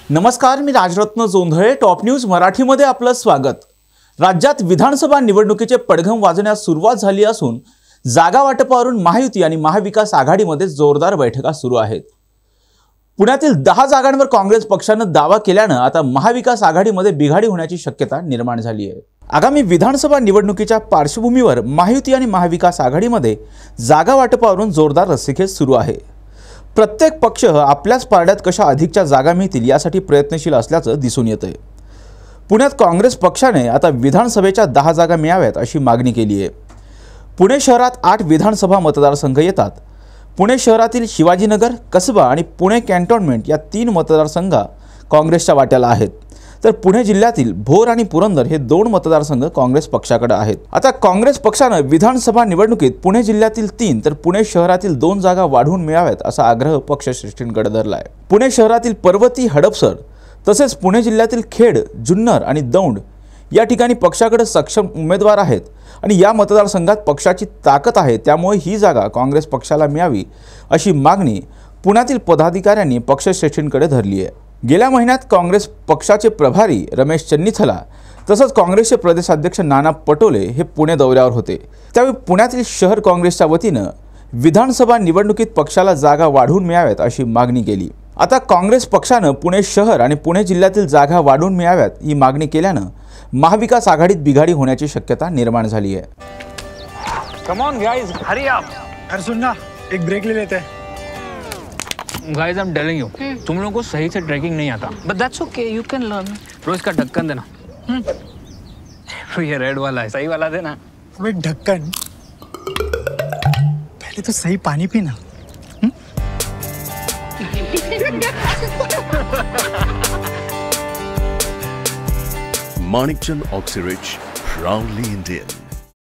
नमस्कार, मी Rajratna Jondhale. Top news मराठीमध्ये आपलं स्वागत. राज्यात विधानसभा निवडणुकीचे पडघम वाजण्यास सुरुवात झाली असून जागा वाटपावरून महायुती आणि महाविकास आघाडीमध्ये जोरदार बैठका सुरू आहेत. पुण्यातील 10 जागांवर काँग्रेस पक्षाने दावा केल्याने आता महाविकास आघाडीमध्ये बिघाडी होण्याची शक्यता निर्माण झाली आहे. आगामी विधानसभा निवडणुकीच्या पार्श्वभूमीवर महायुती आणि महाविकास आघाडीमध्ये जागा वाटपावरून जोरदार रस्सीखेच सुरू आहे. प्रत्येक पक्ष आपल्याच पारड्यात कशा अधिकच्या जागा मिळतील यासाठी प्रयत्नशील असल्याचं दिसून येतंय. पुण्यात काँग्रेस पक्षाने आता विधानसभेच्या 10 जागा मिळाव्यात अशी मागणी केली आहे. पुणे शहरात 8 विधानसभा मतदारसंघ येतात. पुणे शहरातील शिवाजीनगर, कसबा आणि पुणे कॅन्टोन्मेंट या 3 मतदारसंघ काँग्रेसच्या वाट्याला आहेत. तर पुणे जिल्ह्यातील भोर आणि पुरंदर हे 2 मतदारसंघ काँग्रेस पक्षाकडे आहेत. आता काँग्रेस पक्षाने विधानसभा निवडणुकीत पुणे जिल्ह्यातील 3 तर पुणे शहरातील 2 जागा वाढवून मिळाव्यात असा आग्रह पक्षश्रेष्ठींकडे धरला आहे. पुणे शहरातील पर्वती, हडपसर तसेच पुणे जिल्ह्यातील खेड, जुन्नर आणि दौंड या ठिकाणी पक्षाकडे सक्षम उमेदवार आहेत आणि या मतदारसंघात पक्षाची ताकद आहे. त्यामुळे ही जागा काँग्रेस पक्षाला मिळावी अशी मागणी पुण्यातील पदाधिकाऱ्यांनी पक्षश्रेष्ठींकडे धरली आहे. गेल्या महिन्यात काँग्रेस पक्षाचे प्रभारी रमेश चन्नीथला तसंच काँग्रेसचे प्रदेशाध्यक्ष नाना पटोले हे पुणे दौऱ्यावर होते. त्यावेळी पुण्यातील शहर काँग्रेसच्या वतीनं विधानसभा निवडणुकीत पक्षाला जागा वाढवून मिळाव्यात अशी मागणी केली. आता काँग्रेस पक्षानं पुणे शहर आणि पुणे जिल्ह्यातील जागा वाढवून मिळाव्यात ही मागणी केल्यानं महाविकास आघाडीत बिघाडी होण्याची शक्यता निर्माण झाली आहे. Come on guys, hurry up. अरे सुन ना, एक ब्रेक ले लेते हैं. Guys, I am telling you, तुम लोगों को सही से ट्रैकिंग नहीं आता. But that's okay, you can learn. रोज का ढक्कन देना. ये रेड वाला है, सही वाला देना. अबे ढक्कन, पहले तो सही पानी पीना. Manikchand Oxyrich, proudly Indian.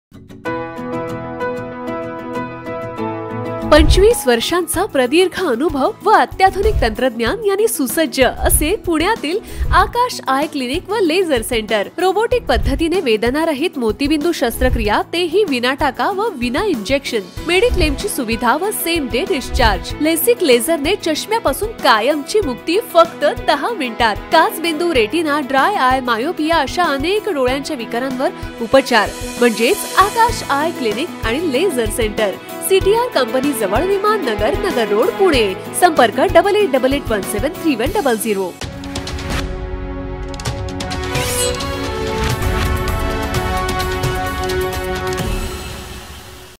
25 वर्षांचा प्रदीर्घ अनुभव व अत्याधुनिक तंत्रज्ञान यांनी सुसज्ज असे पुण्यातील आकाश आय क्लिनिक व लेझर सेंटर. रोबोटिक पद्धतीने वेदनारहित मोतीबिंदू शस्त्रक्रिया, तेही विना टाका व विना इंजेक्शन. मेडिक्लेमची सुविधा व सेम डे डिस्चार्ज. लेसिक लेझरने चष्म्यापासून कायमची मुक्ती फक्त 10 मिनिटात. काचबिंदू, रेटिना, ड्राय आय, मायोपिया अशा अनेक डोळ्यांच्या विकारांवर उपचार म्हणजेच आकाश आय क्लिनिक आणि लेझर सेंटर. CTR कंपनी जवळ, विमान नगर, नगर रोड, पुणे. संपर्क 8888173100.